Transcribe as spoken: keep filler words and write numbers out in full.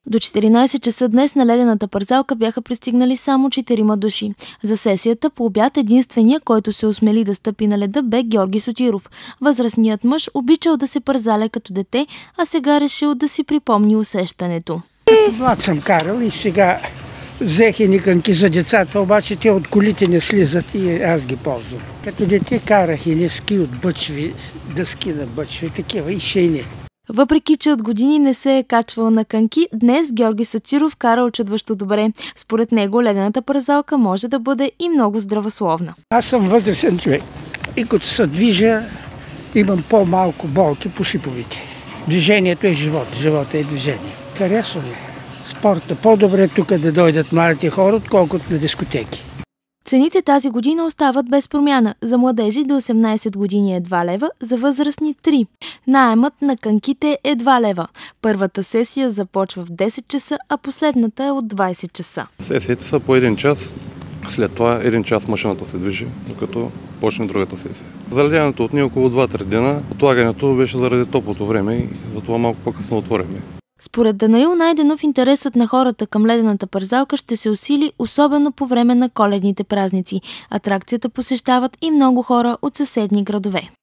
До четиринайсет часа днес на ледената парзалка бяха пристигнали само четирима души. За сесията по обяд единствения, който се осмели да стъпи на леда, бе Георги Сотиров. Възрастният мъж обичал да се парзаля като дете, а сега решил да си припомни усещането. Млад съм карал и сега взех и никанки за децата, обаче те от колите не слизат и аз ги ползвам. Като дете карах и ски от бъчви, дъски на бъчви, такива и шейни. Въпреки че от години не се е качвал на канки, днес Георги Сотиров кара очудващо добре. Според него ледената парзалка може да бъде и много здравословна. Аз съм възрастен човек и като се движа, имам по-малко болки по шиповите. Движението е живот, живота е движение. Харесваме спорта. По-добре тук да дойдат младите хора, отколкото на дискотеки. Цените тази година остават без промяна. За младежи до осемнайсет години е два лева, за възрастни три. Наемът на канките е два лева. Първата сесия започва в десет часа, а последната е от двайсет часа. Сесиите са по един час. След това един час машината се движи, докато почне другата сесия. Заледяването отне около два-три дена. Отлагането беше заради топлото време и затова малко по-късно отворихме. Според Данаил Найденов, интересът на хората към ледената парзалка ще се усили, особено по време на коледните празници. Атракцията посещават и много хора от съседни градове.